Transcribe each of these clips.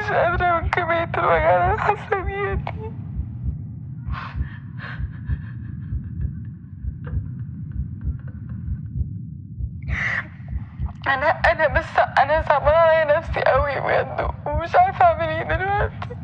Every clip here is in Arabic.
مش قادرة من كمية الوجع اللي أنا حاسة بيها دي. أنا صعبانة عليا نفسي قوي بجد، ومش عارفة أعمل إيه دلوقتي.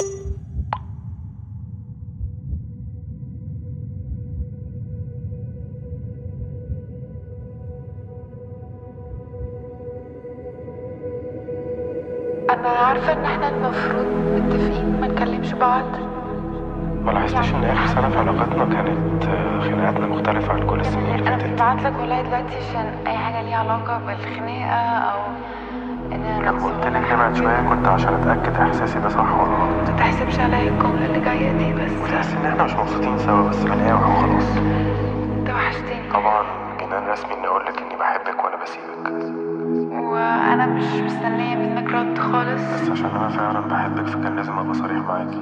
أنا عارفة إن إحنا المفروض متفقين ما نكلمش بعض. ما لاحظتش ان اخر سنه في علاقتنا كانت خناقاتنا مختلفه عن كل السنين اللي فاتت؟ انا ببعتلك والله دلوقتي عشان اي حاجه ليها علاقه بالخناقه او ان انا لما قلت لك نبعد شويه كنت عشان اتاكد احساسي ده صح ولا غلط. ما تحسبش عليا الجمله اللي جايه دي، بس وتحس ان احنا مش مبسوطين سوا بس بنقاوح وخلاص. انت وحشتني طبعا جنان رسمي اني اقول لك اني بحبك وانا بسيبك، وانا مش مستنيه منك رد خالص، بس عشان انا فعلا بحبك فكان لازم ابقى صريح معاكي.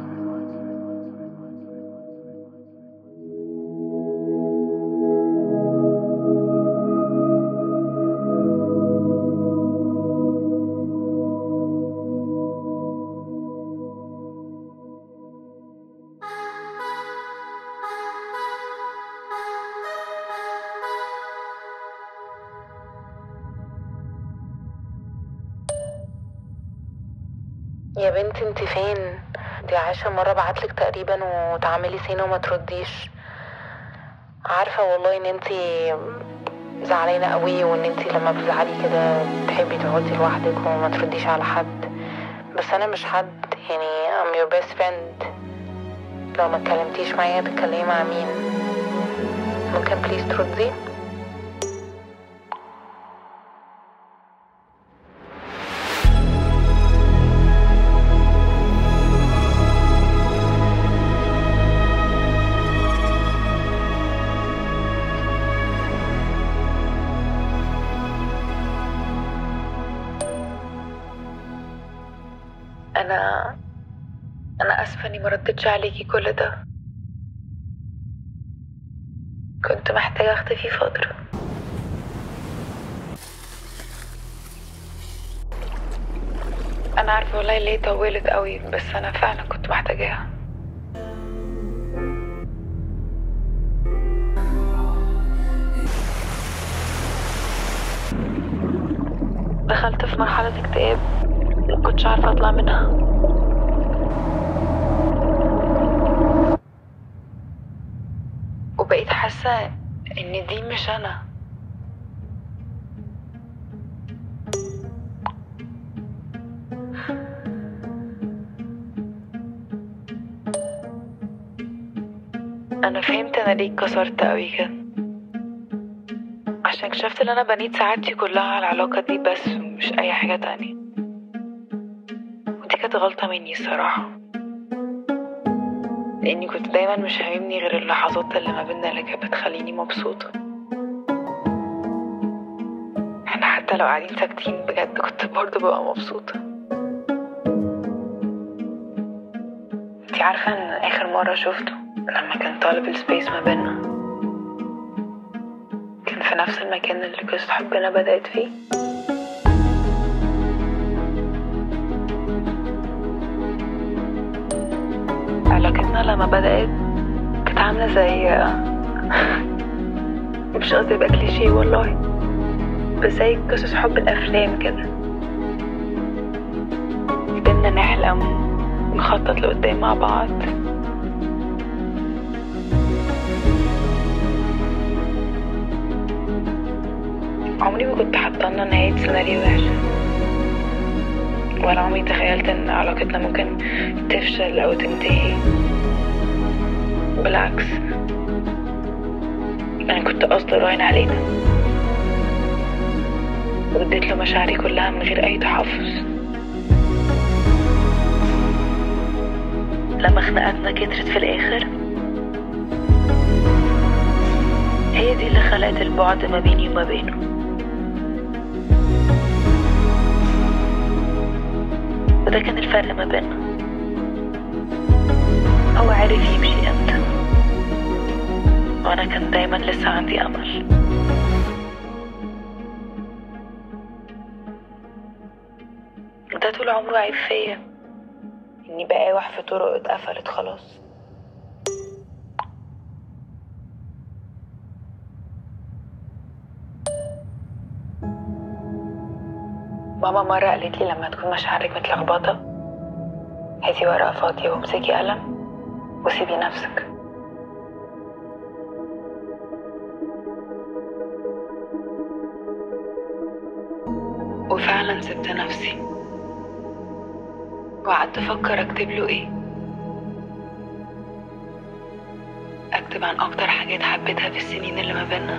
يا بنتي انت فين؟ دي عايشة مرة بعتلك تقريبا وتعملي سينة وما ترديش. عارفة والله ان انت زعلانة قوي، وان انت لما بتزعلي كده بتحبي تقعدي لوحدك وما ترديش على حد، بس انا مش حد، يعني I'm your best friend. لو ما اتكلمتيش معايا تتكلمي مع مين؟ ممكن بليز تردي؟ انا اسفه اني ما ردتش عليكي كل ده، كنت محتاجه اختفي فتره. انا عارفه والله ليه طولت قوي، بس انا فعلا كنت محتاجاها. دخلت في مرحله اكتئاب ما كنتش عارفه اطلع منها، وبقيت حاسه ان دي مش انا. انا فهمت انا ليه اتكسرت قوي كده، عشان اكتشفت ان انا بنيت سعادتي كلها على العلاقه دي بس، مش اي حاجه تانية. ودي كانت غلطه مني الصراحه، لاني كنت دايما مش هاممني غير اللحظات اللي ما بيننا اللي كانت بتخليني مبسوطه. احنا حتى لو قاعدين ساكتين بجد كنت برضه ببقى مبسوطه. انتي عارفه ان اخر مره شفته لما كان طالب السبيس ما بيننا كان في نفس المكان اللي قصة حبنا بدأت فيه. علاقتنا لما بدأت كانت عاملة زي مش قصدي يبقى كليشيه والله، بس زي قصص حب الأفلام كده. فضلنا نحلم ونخطط لقدام مع بعض، عمري ما كنت حاطة نهاية سيناريو وحشة، ولا عمري تخيلت ان علاقتنا ممكن تفشل او تنتهي. بالعكس، انا كنت قصدي راهن علينا واديت له مشاعري كلها من غير اي تحفظ. لما خناقاتنا كترت في الاخر هي دي اللي خلقت البعد ما بيني وما بينه. وده كان الفرق ما بيننا. هو عارف يمشي امتى، وانا كان دايما لسه عندي امل. ده طول عمره عيب فيا اني بقاوح في طرق اتقفلت خلاص. ماما مرة قالت لي لما تكون مشاعرك متلخبطة هاتي ورقة فاضية وامسكي قلم وسيبي نفسك. وفعلا سبت نفسي وقعدت افكر اكتب له ايه. اكتب عن اكتر حاجات حبيتها في السنين اللي ما بينا،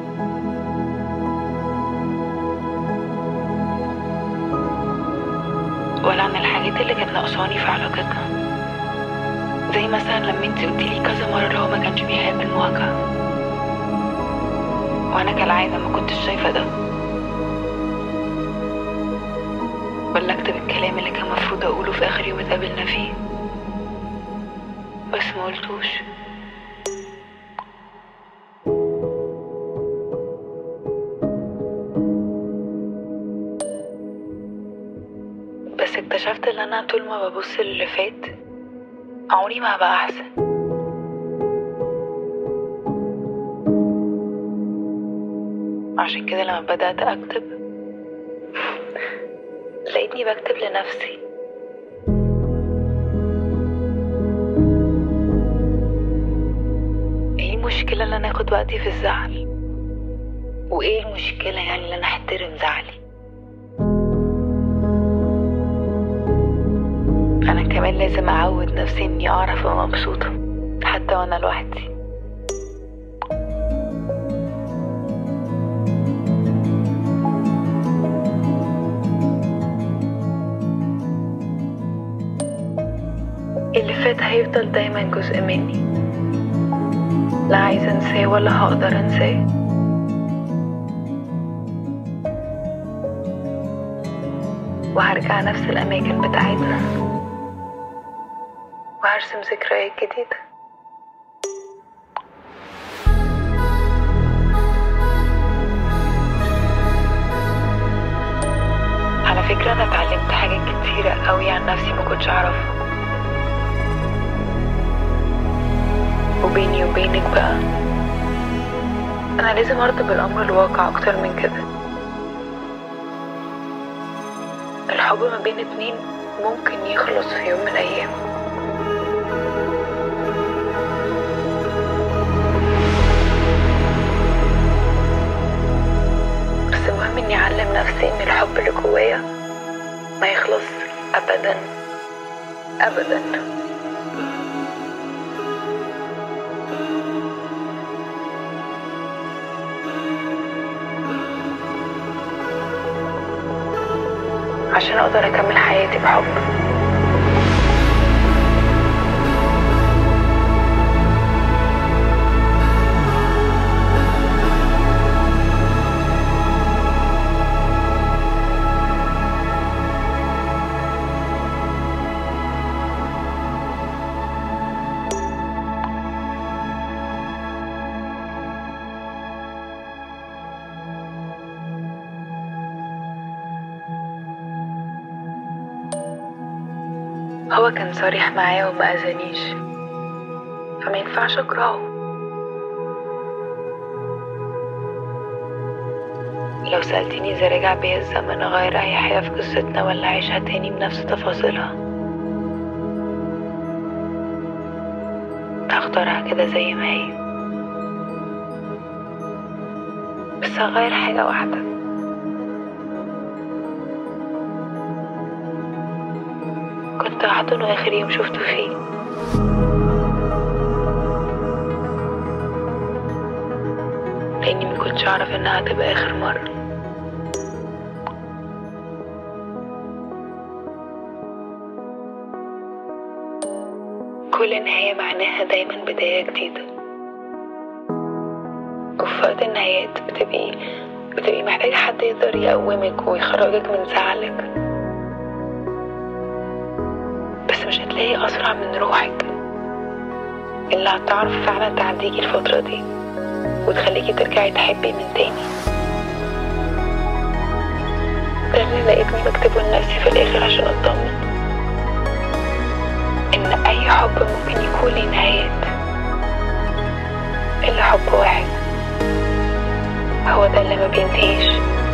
ولا عن الحاجات اللي كانت ناقصاني في علاقتنا، زي مثلا لما انتي قلتيلي كذا مرة هو ما كانش بيحب المواجهة، وانا كالعادة ما كنتش شايفة ده. ولا اكتب الكلام اللي كان مفروض اقوله في اخر يوم اتقابلنا فيه بس ما قلتوش. بس اكتشفت ان انا طول ما ببص للي فات عمري ما هبقى احسن. عشان كده لما بدأت اكتب لقيتني بكتب لنفسي. ايه المشكلة ان انا اخد وقتي في الزعل؟ وايه المشكلة يعني ان انا احترم زعلي؟ انا كمان لازم اعود نفسي اني اعرف ابقى مبسوطة حتى وانا لوحدي. اللي فات هيفضل دايما جزء مني، لا عايزة انساه ولا هقدر انساه. وهرجع نفس الاماكن بتاعتنا وهرسم ذكريات جديدة. على فكرة انا اتعلمت حاجات كتيرة قوي عن نفسي ما كنتش اعرفها. وبيني وبينك بقى انا لازم ارضى بالامر الواقع اكتر من كده. الحب ما بين اتنين ممكن يخلص في يوم من الايام، بس المهم اني اعلم نفسي ان الحب اللي جوايا ما يخلص ابدا ابدا. عشان اقدر اكمل حياتي بحب. هو كان صريح معايا وما اذانيش، فما ينفعش اكرهه. لو سألتني اذا رجع بيا الزمن اغير اي حاجة في قصتنا ولا اعيشها تاني بنفس تفاصيلها، هختارها كده زي ما هي. بس هغير حاجة واحدة، كنت هحضنه اخر يوم شفته فيه. لاني مكنتش اعرف انها هتبقى اخر مرة. كل نهاية معناها دايما بداية جديدة، وفي وقت النهايات بتبقي محتاجة حد يقدر يقومك ويخرجك من زعلك. بس مش هتلاقي أسرع من روحك اللي هتعرف فعلا تعديكي الفترة دي وتخليكي ترجعي تحبي من تاني. ده اللي لقيتني بكتبه لنفسي في الاخر عشان اطمن ان اي حب ممكن يكون ليه نهايات، الا حب واحد هو ده اللي ما بينتهيش.